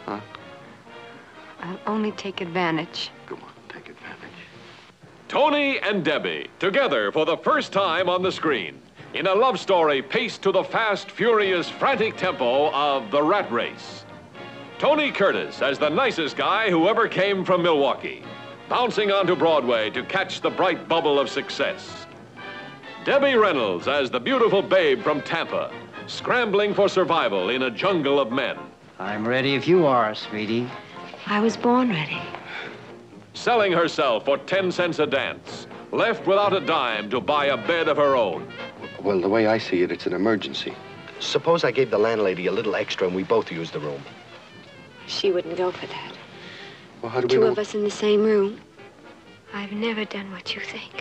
Huh? I'll only take advantage. Come on, take advantage. Tony and Debbie, together for the first time on the screen, in a love story paced to the fast, furious, frantic tempo of The Rat Race. Tony Curtis as the nicest guy who ever came from Milwaukee, bouncing onto Broadway to catch the bright bubble of success. Debbie Reynolds as the beautiful babe from Tampa, scrambling for survival in a jungle of men. I'm ready if you are, sweetie. I was born ready. Selling herself for 10 cents a dance, left without a dime to buy a bed of her own. Well, the way I see it, it's an emergency. Suppose I gave the landlady a little extra and we both used the room. She wouldn't go for that. Well, how do we Two know? of us in the same room. I've never done what you think.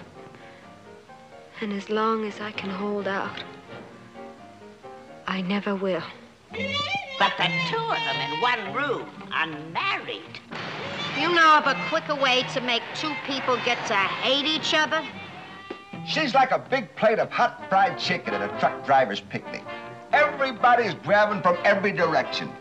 And as long as I can hold out, I never will. But the two of them in one room, unmarried. You know of a quicker way to make two people get to hate each other? She's like a big plate of hot fried chicken at a truck driver's picnic. Everybody's grabbing from every direction.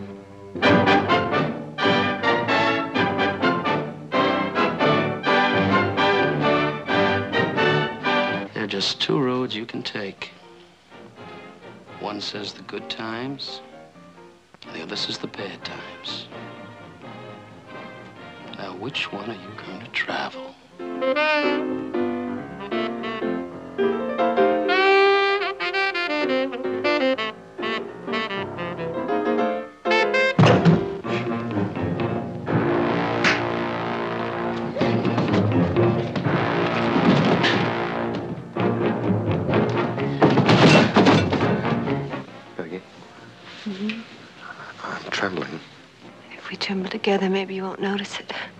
There are just two roads you can take. One says the good times, and the other says the bad times. Now, which one are you going to travel? Peggy? I'm trembling. If we tremble together, maybe you won't notice it.